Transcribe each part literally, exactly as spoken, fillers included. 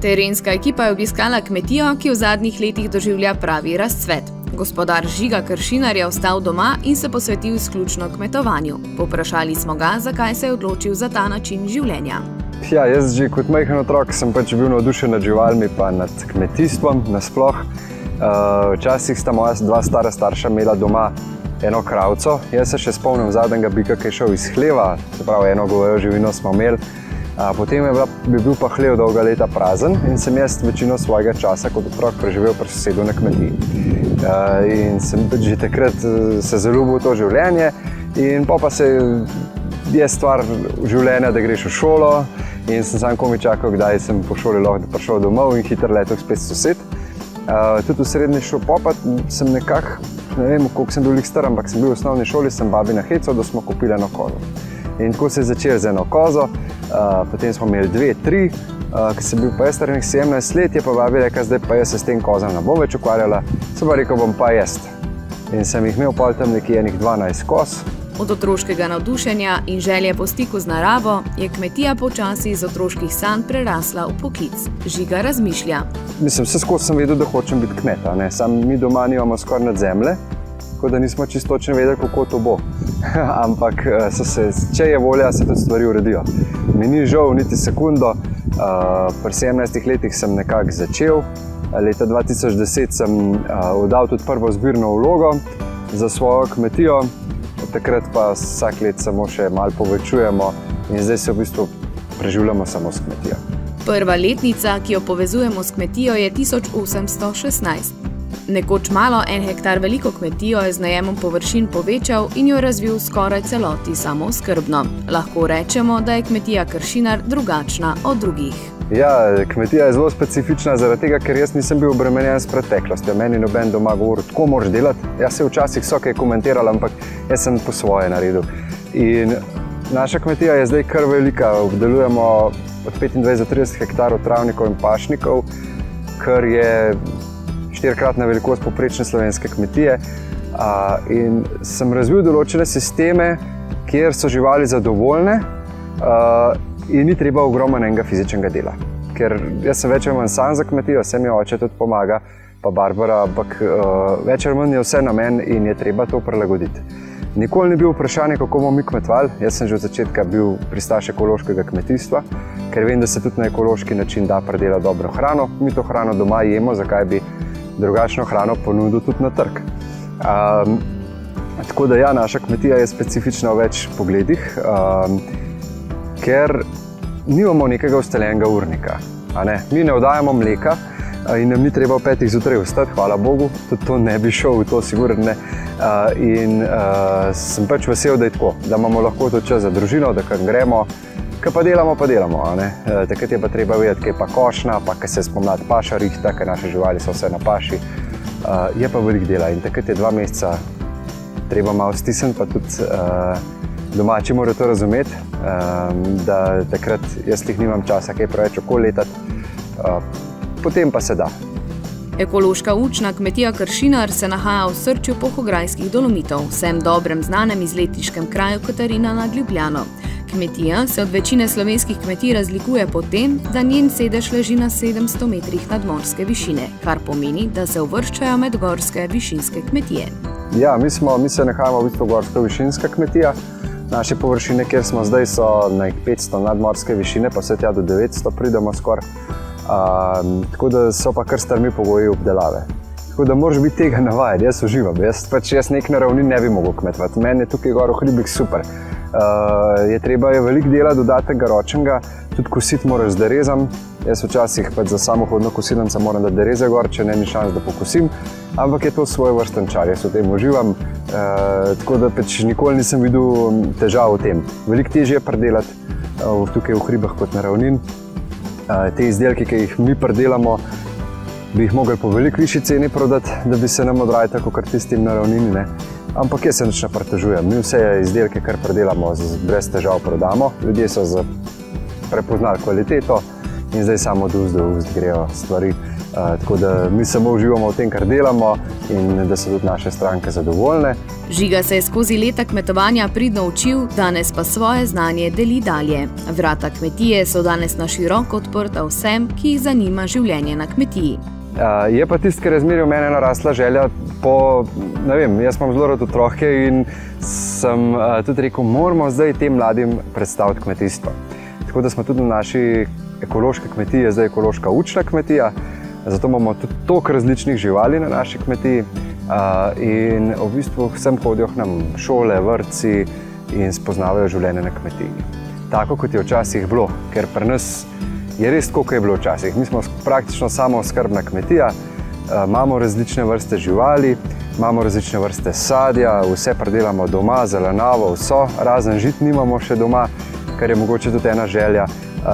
Terenska ekipa je obiskala kmetijo, ki v zadnjih letih doživlja pravi razcvet. Gospodar Žiga Kršinar je ostal doma in se posvetil izključno kmetovanju. Povprašali smo ga, zakaj se je odločil za ta način življenja. Ja, jaz že kot majhen otrok sem pač bil navdušen nad živalmi pa nad kmetijstvom nasploh. Včasih sta moja dva stara starša imela doma eno kravco. Jaz se še spomnim zadnjega bika, ki je šel iz hleva, se pravi eno govejo živino smo imeli. Potem je bil pa hlev dolga leta prazen in sem jaz večino svojega časa kot otrok preživel pri sosedu na kmetiji. In sem že takrat se zaljubil v to življenje in pa se je stvar življenja, da greš v šolo in sem sam komaj čakal, kdaj sem po šoli lahko prišel domov in hitro letel spet sosed. Tudi v srednji šoli pa sem nekako, ne vem, koliko sem bil lik star, ampak sem bil v osnovni šoli, sem babi nahecal, da smo kupili eno kozo. In tako se je začel z eno kozo, potem smo imeli dve, tri, ki sem bil pa jaz starih sedemnajst let, je pa babi rekla, zdaj pa jaz se s tem kozam ne bom več ukvarjala, sem pa rekel, bom pa jaz. In sem jih imel pol tam nekje enih dvanajst koz. Od otroškega navdušenja in želje po stiku z naravo je kmetija počasi iz otroških sanj prerasla v poklic. Žiga razmišlja. Mislim, vse skozi sem vedel, da hočem biti kmeta. Sam mi doma nimamo skoraj nad zemlje, tako da nismo čisto točno vedeli, kako to bo. Ampak se, če je volja, se tudi stvari uredijo. Mi ni žal niti sekundo. Pri sedemnajstih letih sem nekako začel. Leta dva tisoč deset sem oddal tudi prvo zbirno vlogo za svojo kmetijo. Takrat pa vsak let samo še malo povečujemo in zdaj se v bistvu preživljamo samo s kmetijo. Prva letnica, ki jo povezujemo s kmetijo, je tisoč osemsto šestnajst. Nekoč malo en hektar veliko kmetijo je z najemom površin povečal in jo razvil skoraj celoti samooskrbno. Lahko rečemo, da je kmetija Kršinar drugačna od drugih. Ja, kmetija je zelo specifična zaradi tega, ker jaz nisem bil obremenjen s preteklostjo. Meni noben doma govoril, tako moraš delati. Jaz se včasih so kaj komentirali, ampak jaz sem po svoje naredil. In naša kmetija je zdaj kar velika. Obdelujemo od petindvajset do trideset hektarov travnikov in pašnikov, kar je štirikratna velikost povprečne slovenske kmetije. In sem razvil določene sisteme, kjer so živali zadovoljne, in ni treba ogromno enega fizičnega dela. Ker jaz sem več ali manj sam za kmetijo, vse mi oče tudi pomaga, pa Barbara, ampak več ali manj je vse na meni in je treba to prilagoditi. Nikoli ni bil vprašanje, kako bomo mi kmetovali. Jaz sem že od začetka bil pristaš ekološkega kmetijstva, ker vem, da se tudi na ekološki način da pridelati dobro hrano. Mi to hrano doma jemo, zakaj bi drugačno hrano ponudil tudi na trg. Tako da ja, naša kmetija je specifična v več pogledih. Ker nimamo nekega ustaljenega urnika. Mi ne oddajamo mleka in nam ni treba v petih zjutraj vstati, hvala Bogu, tudi to ne bi šel v to, sigurno ne. In sem pač vesel, da je tako, da imamo lahko to čas za družino, da kam gremo, kaj pa delamo, pa delamo. Takrat je pa treba vedeti, kaj je pa košnja, pa kaj se spomladi paša rihta, ker naše živali so vse na paši. Je pa veliko dela in takrat je dva meseca treba malo stisniti, pa tudi domači morajo to razumeti, da takrat jaz jih nimam časa kaj preveč okoli letati, potem pa se da. Ekološka učna kmetija Kršinar se nahaja v srčju Polhograjskih Dolomitov, vsem dobrem znanem izletniškem kraju Katarina nad Ljubljano. Kmetija se od večine slovenskih kmetij razlikuje po tem, da njen sedež leži na sedemsto metrih nadmorske višine, kar pomeni, da se uvrščajo med gorske višinske kmetije. Ja, mi, smo, mi se nahajamo v bistvu gorsko višinska kmetija. Naše površine, kjer smo zdaj, so na petsto nadmorske višine, pa vse tja do devetsto pridemo skoraj. Tako da so pa kar strmi pogoji obdelave. Tako da moraš biti tega navajati, jaz uživam. Jaz pač jaz nek na ravni ne bi mogel kmetovati. Meni je tukaj gor v hribih super. Je treba je veliko dela dodatnega ročnega, tudi kositi moraš z derezom. Jaz včasih pač za samohodno kosilnico moram dati dereze gor, če ne ni šans, da pokosim. Ampak je to svoj vrsten čar, jaz v tem uživam. Tako da pač nikoli nisem videl težav v tem. Veliko težje je pridelati tukaj v hribah kot na ravnin. Te izdelke, ki jih mi pridelamo, bi jih mogli po veliko višji ceni prodati, da bi se nam odrajali tako kot tistim na ravnini. Ampak jaz se nič ne pritožujem. Mi vse izdelke, kar pridelamo, brez težav prodamo. Ljudje so prepoznali kvaliteto in zdaj samo od ust do ust grejo stvari. Tako da mi samo uživamo v tem, kar delamo in da so tudi naše stranke zadovoljne. Žiga se je skozi leta kmetovanja pridno učil, danes pa svoje znanje deli dalje. Vrata kmetije so danes na široko odprta vsem, ki jih zanima življenje na kmetiji. Je pa tisti, ker je zmeraj v mene narasla želja po, ne vem, jaz imam zelo rad otroke in sem tudi rekel, moramo zdaj tem mladim predstaviti kmetijstvo. Tako da smo tudi na naši ekološki kmetiji, zdaj ekološka učna kmetija, zato imamo tudi toliko različnih živali na naši kmetiji in v bistvu vsem hodijo k nam šole, vrtci in spoznavajo življenje na kmetiji. Tako kot je včasih bilo, ker pri nas je res tako, kot je bilo včasih. Mi smo praktično samooskrbna kmetija, imamo različne vrste živali, imamo različne vrste sadja, vse pridelamo doma, zelenjavo, vso, razen žit nimamo še doma, kar je mogoče tudi ena želja.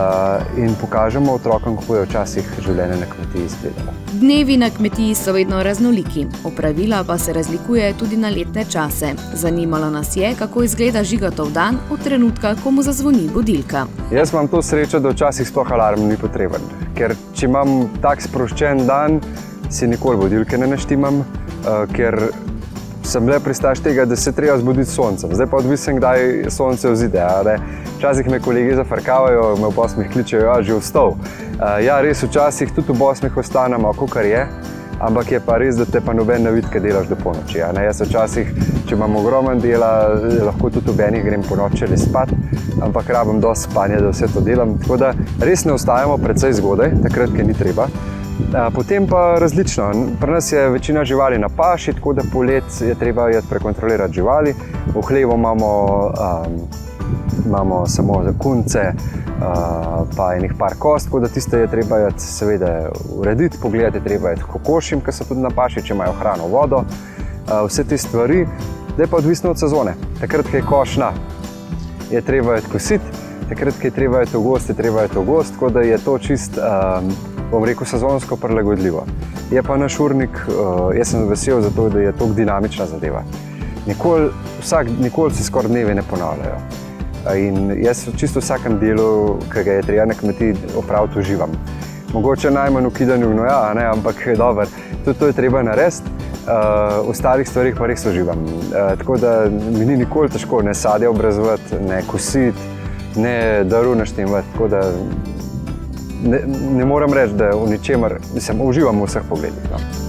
In pokažemo otrokom, kako je včasih življenje na kmetiji izgledalo. Dnevi na kmetiji so vedno raznoliki, opravila pa se razlikuje tudi na letne čase. Zanimalo nas je, kako izgleda Žigatov dan od trenutka, ko mu zazvoni budilka. Jaz imam to srečo, da včasih sploh alarm ni potreben, ker če imam tak sproščen dan, si nikoli budilke ne naštimam, ker sem le pristaš tega, da se treba zbuditi s soncem. Zdaj pa odvisen, kdaj sonce vzide. Včasih me kolegi zafrkavajo, me v osmih kličejo, ja, že vstal. Ja, res včasih tudi v osmih ostanemo, kakor je, ampak je pa res, da te pa noben ne vidi, kaj delaš do ponoči. Jaz včasih, če imam ogromen dela, lahko tudi ob enih grem po noči ali spat, ampak rabim dosti spanja, da vse to delam. Tako da res ne ostajamo precej zgodaj, takrat, kaj ni treba. Potem pa različno. Pri nas je večina živali na paši, tako da polet je treba prekontrolirati živali. V hlevu imamo, um, imamo samo kunce, uh, pa enih par kost, tako da tiste je treba seveda urediti, pogledati je treba kokošim, ki so tudi na paši, če imajo hrano, vodo, uh, vse te stvari. Da je pa odvisno od sezone. Takrat, ko je košna, je treba kositi, takrat, ko je treba v gozd, je treba v gozd, tako da je to čist um, bom rekel, sezonsko prilagodljivo. Je pa naš urnik, jaz sem vesel zato, da je toliko dinamična zadeva. Nikoli, vsak, nikoli se skoraj dnevi ne ponavljajo. In jaz čisto v vsakem delu, ki ga je treba na kmetiji opraviti, uživam. Mogoče najmanj v kidanju gnoja, ne, ampak dobro, tudi to je treba narediti. V ostalih stvarih pa res uživam. Tako da mi ni nikoli težko ne sadja obrazovati, ne kositi, ne drv naštemati, tako da Ne, ne moram reči, da v ničemer, mislim, uživam v vseh pogledih. No.